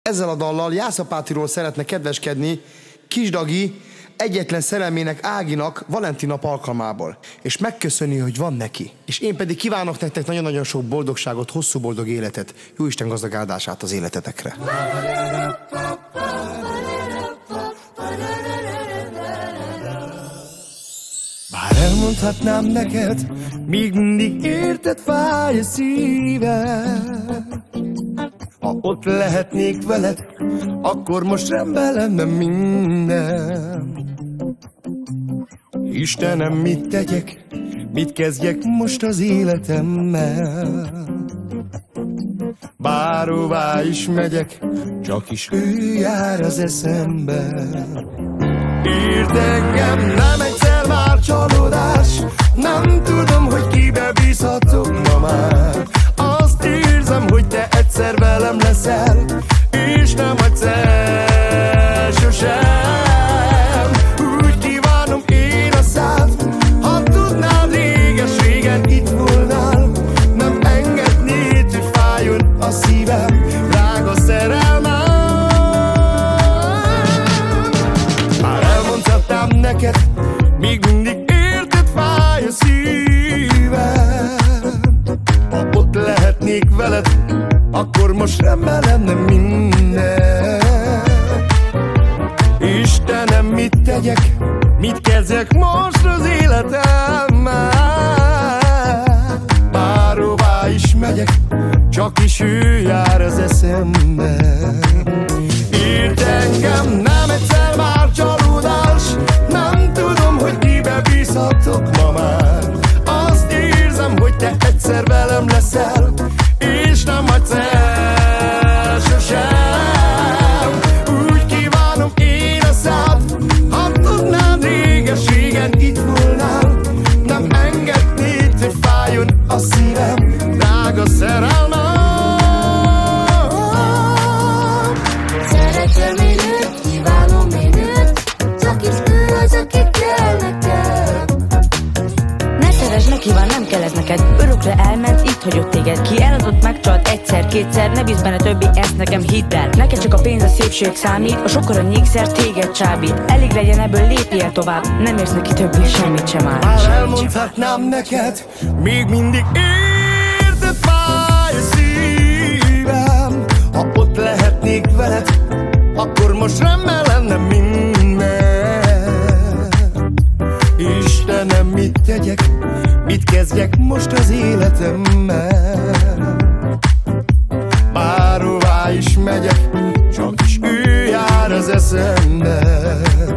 Ezzel a dallal Jászapátiról szeretne kedveskedni Kisdagi egyetlen szerelmének Áginak Valentin-nap alkalmából, és megköszöni, hogy van neki. És én pedig kívánok nektek nagyon-nagyon sok boldogságot, hosszú boldog életet, Jóisten gazdag áldását az életetekre. Bár elmondhatnám neked, még mindig érted, fáj a szívem. Ha ott lehetnék veled, akkor most rendben lenne minden. Istenem, mit tegyek, mit kezdjek most az életemmel? Bárhová is megyek, csak is ő jár az eszembe. Írt engem nem egyszer már csalódás, nem tudom, hogy kibe bízhatok ma már. Azt érzem, hogy te egyszer velem leszel, és nem hagysz el sosem. Úgy kívánom én a szád, ha tudnám, réges-régen itt volnál. Nem engednéd, hogy fájjon a szívem, drága szerelmem. Már elmondhatnám neked, még mindig érted, fáj a szívem. Ha ott lehetnék veled, akkor most rendben lenne minden. Istenem, mit tegyek, mit kezdjek most az életemmel? Bárhová is megyek, csak is ő jár az eszembe. Írt engem nem egyszer már csalódás, nem tudom, hogy kibe bízhatok ma már. Azt érzem, hogy te egyszer velem leszel, és nem hagysz el sosem. Úgy kívánom én a szád, ha tudnád, réges-régen itt volnál. Nem engednéd, hogy fájjon a szívem, drága szerelmem. Szeretem én őt, kívánom én őt, csak is ő az, aki kell nekem. Ne szeresd, ne kíván, nem kell ez neked. Örökre elment, itt hagyott téged. Ki eladott, megcsalt egyszer-kétszer, ne bízz benne többi, ezt nekem hidd el. Neked csak a pénz, a szépség számít, a sok arany ékszer téged csábít. Elég legyen ebből, lépjél tovább, nem érsz neki többé semmit sem áll. Már elmondhatnám neked, még mindig érted, fáj a szívem. Ha ott lehetnék veled, akkor most rendben lenne minden. Istenem, mit tegyek, mit kezdjek most az életemmel? Bárhová is megyek, csak is ő jár az eszembe.